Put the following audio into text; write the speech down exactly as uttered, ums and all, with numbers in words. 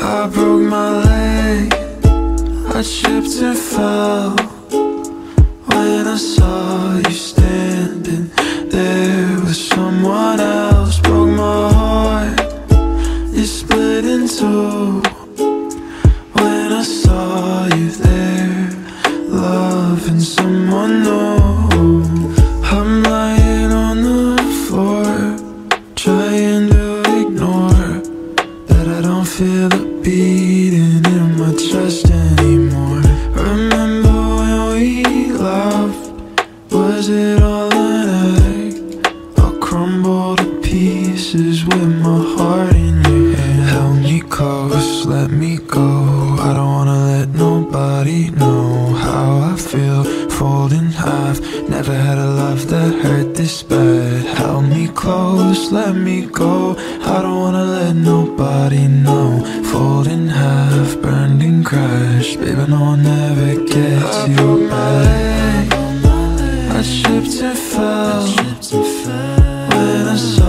I broke my leg, I tripped and fell when I saw you standing there with someone else. Broke my heart, you split in two when I saw you there, loving someone new. I'm lying on the floor, trying to ignore that I don't feel the beating in my chest anymore. Remember when we laughed? Was it all an act? I'll crumble to pieces with my heart in your hand. Held me close, let me go. I don't wanna let nobody know how I feel, fold in half. Never had a love that hurt this bad. Held me close, let me go. I don't wanna let nobody know. Fold in half, burned and crashed. Baby, no, I'll never get I you back. I tripped and fell when I saw